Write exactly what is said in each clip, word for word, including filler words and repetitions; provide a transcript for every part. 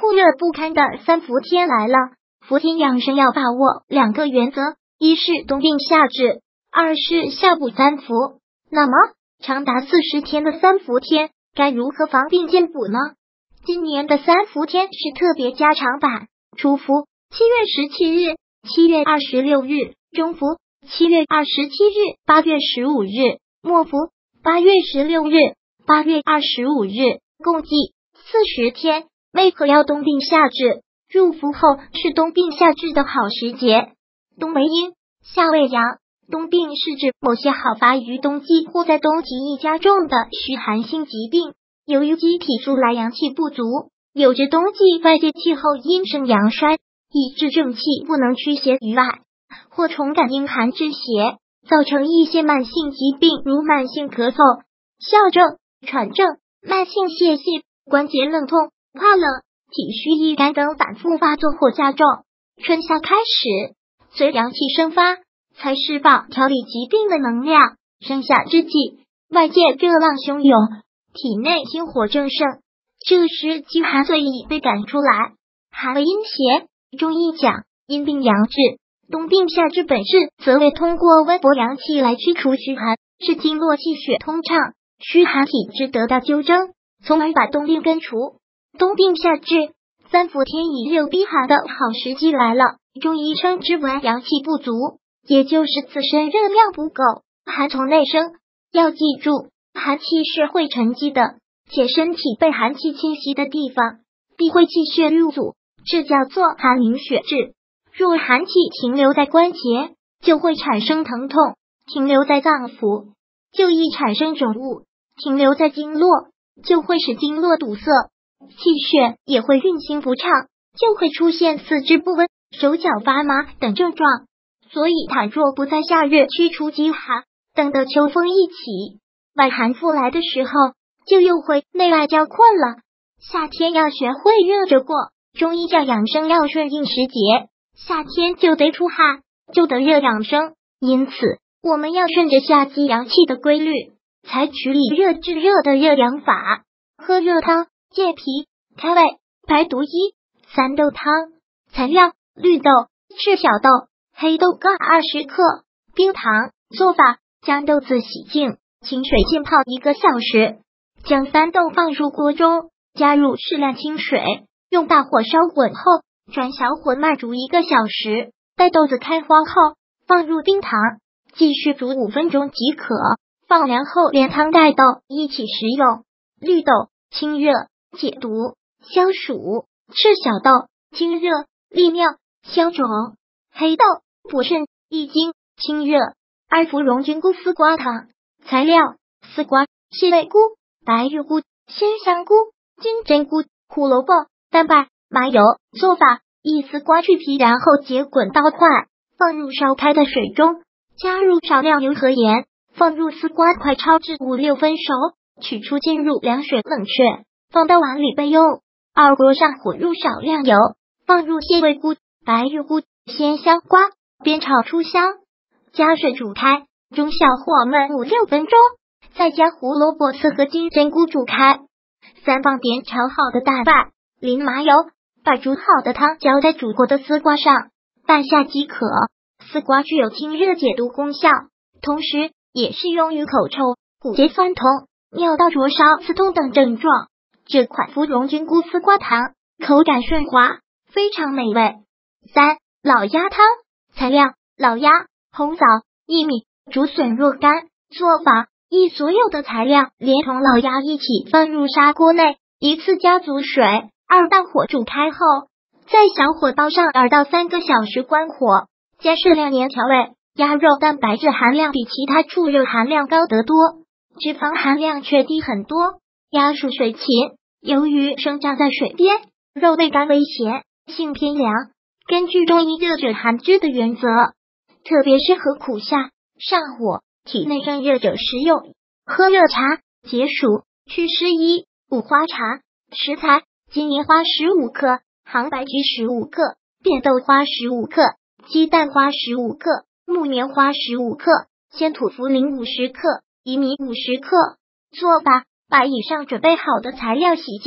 酷热不堪的三伏天来了。伏天养生要把握两个原则，一是冬病夏治，二是夏补三伏。那么长达四十天的三伏天该如何防病健补呢？今年的三伏天是特别加长版，初伏七月十七日、七月二十六日，中伏七月二十七日、八月十五日，末伏八月十六日、八月二十五日，共计四十天。为何要冬病夏治？入伏后是冬病夏治的好时节。冬为阴，夏为阳。冬病是指某些好发于冬季或在冬极易加重的虚寒性疾病，由于机体素来阳气不足，有着冬季外界气候阴盛阳衰，以致正气不能驱邪于外，或重感阴寒致邪，造成一些慢性疾病，如慢性咳嗽、哮症、喘症、慢性泄泻、关节冷痛、怕冷、体虚易干等反复发作或加重。春夏开始，随阳气生发，才释放调理疾病的能量。盛夏之际，外界热浪汹涌，体内心火正盛，这时极寒最易被赶出来。寒为阴邪，中医讲阴病阳治，冬病夏治本质则为通过温补阳气来驱除虚寒，使经络气血通畅，虚寒体质得到纠正，从而把冬病根除。冬病夏治，三伏天以热逼寒的好时机来了，中医称之为阳气不足，也就是自身热量不够，寒从内生。要记住，寒气是会沉积的，且身体被寒气侵袭的地方必会气血入阻，这叫做寒凝血滞。若寒气停留在关节，就会产生疼痛；停留在脏腑，就易产生肿物；停留在经络，就会使经络堵塞，气血也会运行不畅，就会出现四肢不温、手脚发麻等症状。所以倘若不在夏日驱除极寒，等到秋风一起，外寒复来的时候，就又会内外交困了。夏天要学会热着过，中医叫养生要顺应时节，夏天就得出汗，就得热养生。因此我们要顺着夏季阳气的规律，采取以热制热的热养法，喝热汤健脾开胃排毒。一三豆汤。材料：绿豆、赤小豆、黑豆各二十克，冰糖。做法：将豆子洗净，清水浸泡一个小时，将三豆放入锅中，加入适量清水，用大火烧滚后，转小火慢煮一个小时。待豆子开花后，放入冰糖，继续煮五分钟即可。放凉后连汤带豆一起食用。绿豆清热解毒消暑，赤小豆清热利尿消肿，黑豆补肾益精清热。二服荣菌菇丝瓜汤。材料：丝瓜、细味菇、白玉菇、鲜香菇、金针菇、胡萝卜、蛋白、麻油。做法：一丝瓜去皮，然后结滚刀块，放入烧开的水中，加入少量油和盐，放入丝瓜块焯至五六分熟，取出浸入凉水冷却，放到碗里备用。二锅上混入少量油，放入细味菇、白玉菇、鲜香瓜，煸炒出香，加水煮开，中小火焖五六分钟，再将胡萝卜丝和金针菇煮开。三放煸炒好的蛋白，淋麻油，把煮好的汤浇在煮过的丝瓜上，拌下即可。丝瓜具有清热解毒功效，同时也适用于口臭、骨节酸痛、尿道灼烧、刺痛等症状。这款芙蓉菌菇丝瓜汤口感顺滑，非常美味。三老鸭汤。材料：老鸭、红枣、薏米、竹笋若干。做法：以所有的材料连同老鸭一起放入砂锅内，一次加足水，二大火煮开后，在小火煲上二到三个小时关火，加适量盐调味。鸭肉蛋白质含量比其他畜肉含量高得多，脂肪含量却低很多。鸭属水禽，由于生长在水边，肉味甘微咸，性偏凉。根据中医热者寒之的原则，特别适合苦夏、上火、体内生热者食用。喝热茶解暑祛湿。一五花茶。食材：金银花十五克，杭白菊十五克，变豆花十五克，鸡蛋花十五克，木棉花十五克，鲜土茯苓五十克，薏米五十克。做法：把以上准备好的材料洗净，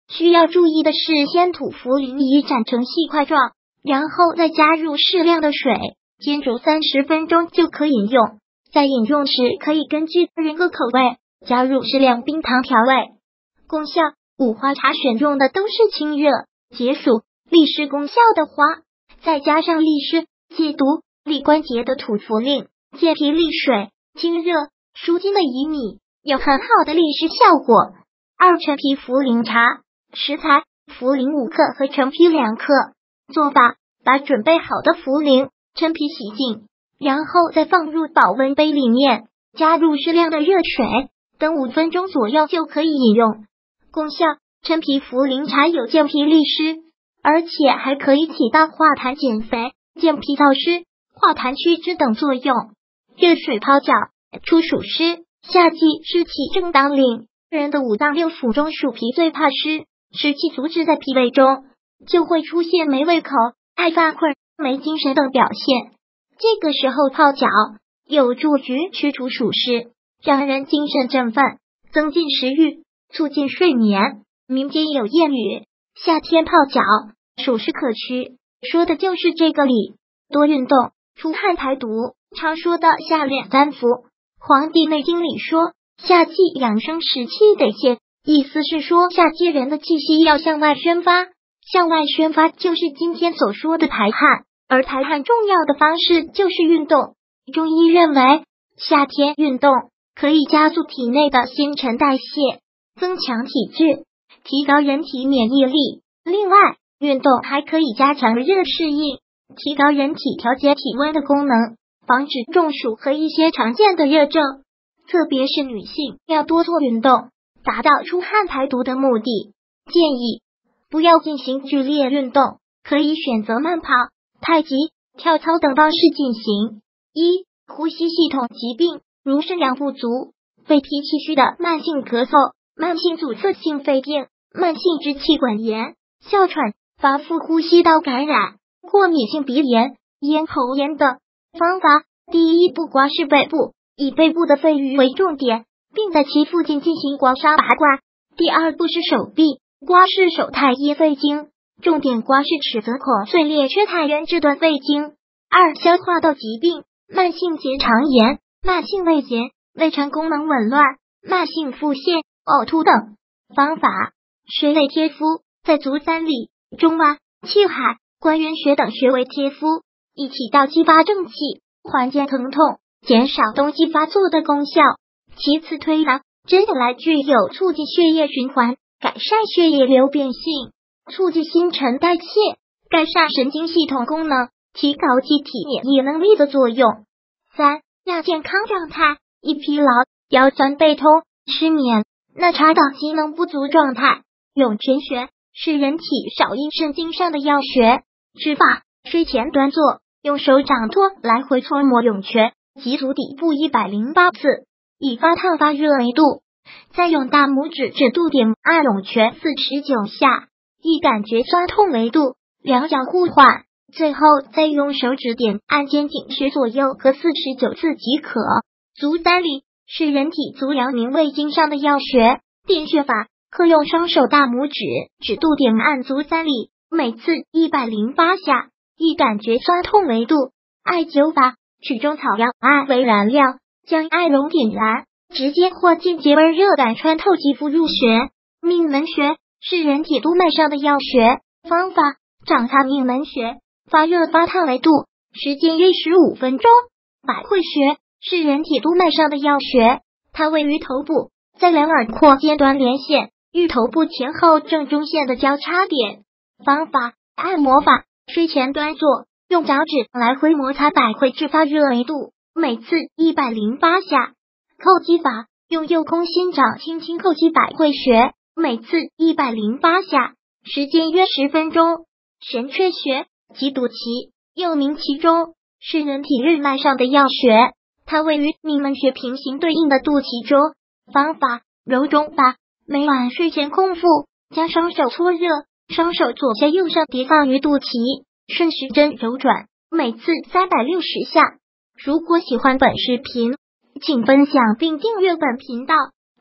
需要注意的是，先吐茯苓以斩成细块状，然后再加入适量的水，煎煮三十分钟就可饮用。在饮用时可以根据人的口味加入适量冰糖调味。功效：五花茶选用的都是清热、解暑、利湿功效的花，再加上利湿、解毒、利关节的吐茯苓，健脾利水、清热、舒筋的薏米，有很好的利湿效果。二、陈皮茯苓茶。食材：茯苓五克和陈皮两克。做法：把准备好的茯苓、陈皮洗净，然后再放入保温杯里面，加入适量的热水，等五分钟左右就可以饮用。功效：陈皮茯苓茶有健脾利湿，而且还可以起到化痰减肥、健脾燥湿、化痰祛湿等作用。热水泡脚。处暑湿，夏季湿气正当令，人的五脏六腑中属脾最怕湿，湿气阻滞在脾胃中，就会出现没胃口、爱发困、没精神等表现。这个时候泡脚有助于驱除暑湿，让人精神振奋，增进食欲，促进睡眠。民间有谚语：夏天泡脚，暑湿可驱，说的就是这个理。多运动，出汗排毒。常说的下列三伏，《黄帝内经》里说，夏季养生时气得泄，意思是说夏季人的气息要向外宣发，向外宣发就是今天所说的排汗，而排汗重要的方式就是运动。中医认为，夏天运动可以加速体内的新陈代谢，增强体质，提高人体免疫力。另外，运动还可以加强热适应，提高人体调节体温的功能，防止中暑和一些常见的热症。特别是女性要多做运动，达到出汗排毒的目的。建议不要进行剧烈运动，可以选择慢跑、太极、跳操等方式进行。一、呼吸系统疾病，如肾阳不足、肺脾气虚的慢性咳嗽、慢性阻塞性肺病、慢性支气管炎、哮喘、发肤呼吸道感染、过敏性鼻炎、咽喉炎等。方法：第一步，刮拭背部，以背部的肺俞为重点，并在其附近进行刮痧拔罐。第二步是手臂，刮拭手太阴肺经，重点刮拭尺泽孔碎裂缺太渊这段肺经。二、消化道疾病，慢性结肠炎、慢性胃炎、胃肠功能紊乱、慢性腹泻、呕吐等。方法：穴位贴敷，在足三里、中脘、气海、关元穴等穴位贴敷，以起到激发正气、缓解疼痛、减少冬季发作的功效。其次推拿，针灸来具有促进血液循环、改善血液流变性、促进新陈代谢、改善神经系统功能、提高机体免疫能力的作用。三、亚健康状态，易疲劳、腰酸背痛、失眠、纳茶等机能不足状态。涌泉穴是人体少阴肾经上的要穴，指法：睡前端坐，用手掌托来回搓摩涌泉及足底部一百零八次，以发烫发热为度，再用大拇指指肚点按涌泉四十九下，以感觉酸痛为度，两脚互换，最后再用手指点按肩颈穴左右各四十九次即可。足三里是人体足阳明胃经上的要穴，点穴法可用双手大拇指指肚点按足三里，每次一百零八下，以感觉酸痛为度。艾灸法，取中草药艾为燃料，将艾绒点燃，直接或间接温热感穿透肌肤入穴。命门穴是人体督脉上的要穴，方法：掌擦命门穴，发热发烫为度，时间约十五分钟。百会穴是人体督脉上的要穴，它位于头部，在两耳廓尖端连线，与头部前后正中线的交叉点。方法：按摩法，睡前端坐，用脚趾来回摩擦百会至发热为度，每次一百零八下。叩击法，用右空心掌轻轻叩击百会穴，每次一百零八下，时间约十分钟。神阙穴即肚脐，又名脐中，是人体日脉上的要穴，它位于命门穴平行对应的肚脐中。方法：揉中法，每晚睡前空腹，将双手搓热，双手左下右上叠放于肚脐，顺时针揉转，每次三百六十下。如果喜欢本视频，请分享并订阅本频道，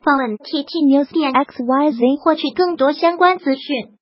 访问 T T News 点 X Y Z 获取更多相关资讯。